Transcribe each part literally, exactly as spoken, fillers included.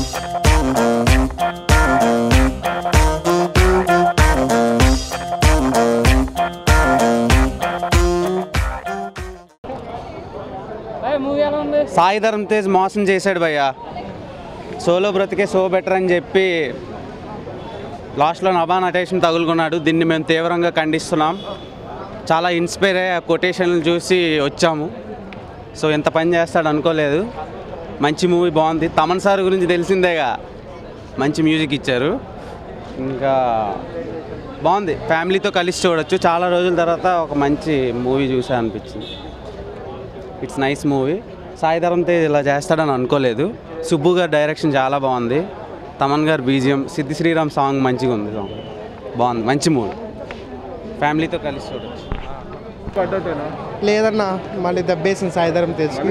సాయి ధరమ్ తేజ్ మోసం చేశాడు భయ్య. సోలో బ్రతికే సో బెటర్ అని చెప్పి లాస్ట్లో నభా నటేషన్ తగులుకున్నాడు. దీన్ని మేము తీవ్రంగా ఖండిస్తున్నాం. చాలా ఇన్స్పైర్ అయ్యి ఆ కొటేషన్లు చూసి వచ్చాము. సో ఇంత పని చేస్తాడు అనుకోలేదు. మంచి మూవీ బాగుంది. తమన్ సార్ గురించి తెలిసిందేగా, మంచి మ్యూజిక్ ఇచ్చారు. ఇంకా బాగుంది, ఫ్యామిలీతో కలిసి చూడొచ్చు. చాలా రోజుల తర్వాత ఒక మంచి మూవీ చూసా అనిపించింది. It's nice movie. Sai Dharam Tej ఇలా చేస్తాడని అనుకోలేదు. సుబ్బు గారి డైరెక్షన్ చాలా బాగుంది. తమన్ గారు బీజిఎం, సిద్ధి శ్రీరామ్ సాంగ్ మంచిగా ఉంది. సాంగ్ బాగుంది, మంచి మూవీ, ఫ్యామిలీతో కలిసి చూడొచ్చు. లేదన్నా మళ్ళీ దెబ్బేసింది సాయి ధరమ్ తేజ్కి.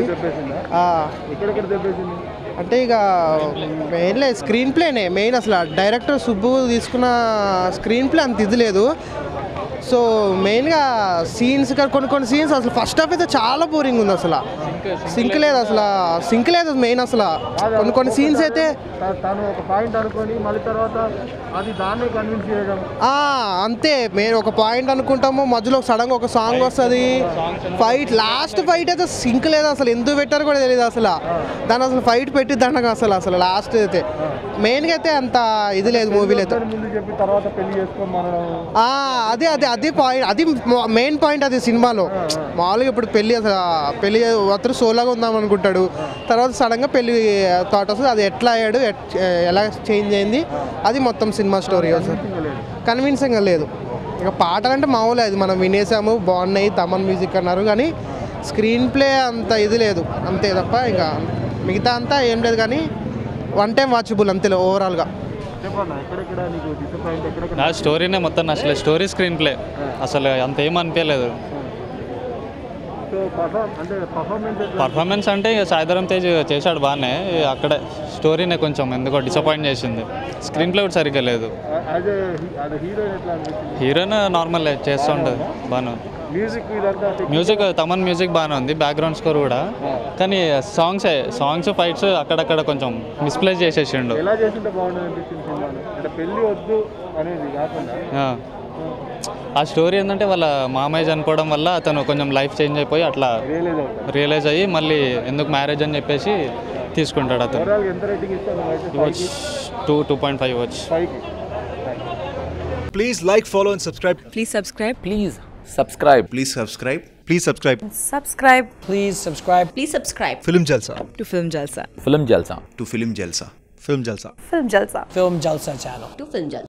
అంటే ఇక మెయిన్లే స్క్రీన్ ప్లేనే మెయిన్. అసలు డైరెక్టర్ సుబ్బు తీసుకున్న స్క్రీన్ ప్లే అంత ఇది లేదు. సో మెయిన్గా సీన్స్ కొన్ని కొన్ని సీన్స్ అసలు ఫస్ట్ హాఫ్ అయితే చాలా బోరింగ్ ఉంది. అసలు సింక్ లేదు, అసలు సింక్ లేదు మెయిన్. అసలు కొన్ని కొన్ని సీన్స్ అయితే అంతే మెయిన్ ఒక పాయింట్ అనుకుంటాము, మధ్యలో సడన్గా ఒక సాంగ్ వస్తుంది. ఫైట్ లాస్ట్ ఫైట్ అయితే సింక్ లేదు. అసలు ఎందుకు పెట్టారు కూడా తెలియదు. అసలు దాన్ని అసలు ఫైట్ పెట్టిద్దండగా అసలు అసలు లాస్ట్ అయితే మెయిన్గా అయితే అంత ఇది లేదు మూవీలో అయితే. అదే అదే అది పాయింట్, అది మెయిన్ పాయింట్ అది సినిమాలో. మామూలుగా ఇప్పుడు పెళ్ళి అసలు పెళ్ళి అతను సోలాగా ఉందాం అనుకుంటాడు, తర్వాత సడన్గా పెళ్ళి థాట్ వస్తుంది. అది ఎట్లా అయ్యాడు, ఎలా చేంజ్ అయింది, అది మొత్తం సినిమా స్టోరీ. అసలు కన్విన్సింగ్గా లేదు. ఇక పాటలు అంటే మామూలు అది మనం వినేసాము, బాగున్నాయి, తమన్ మ్యూజిక్ అన్నారు, కానీ స్క్రీన్ ప్లే అంత ఇది లేదు అంతే తప్ప. ఇంకా మిగతా అంతా ఏం లేదు, కానీ వన్ టైం వాచబుల్ అంతే ఓవరాల్గా. నా స్టోరీనే మొత్తం నచ్చలేదు. స్టోరీ స్క్రీన్ ప్లే అసలు అంత ఏం అనిపించలేదు. పర్ఫార్మెన్స్ అంటే ఇక సాయి ధరమ్ తేజ్ చేశాడు బాగానే, అక్కడే స్టోరీనే కొంచెం ఎందుకో డిసప్పాయింట్ చేసింది. స్క్రీన్ ప్లే కూడా సరిగ్గా లేదు. హీరోయిన్ నార్మల్ చేస్తూ ఉంటుంది బాగానే. మ్యూజిక్ తమన్ మ్యూజిక్ బాగానే ఉంది, బ్యాక్గ్రౌండ్ స్కోర్ కూడా. కానీ సాంగ్స్ సాంగ్స్ ఫైట్స్ అక్కడక్కడ కొంచెం మిస్ప్లేస్ చేసేసిండు. ఆ స్టోరీ ఏంటంటే వాళ్ళ మామయ్య చనిపోవడం వల్ల అతను కొంచెం లైఫ్ చేంజ్ అయిపోయి అట్లా రియలైజ్ అయ్యి మళ్ళీ ఎందుకు మ్యారేజ్ అని చెప్పేసి తీసుకుంటాడు అతను. టూ టూ పాయింట్ ఫైవ్ వచ్చి. Please like, follow and subscribe. Please subscribe. Please subscribe please subscribe please subscribe subscribe please subscribe please subscribe film jalsa to film jalsa film jalsa to film jalsa film jalsa film jalsa film jalsa channel to film jalsa.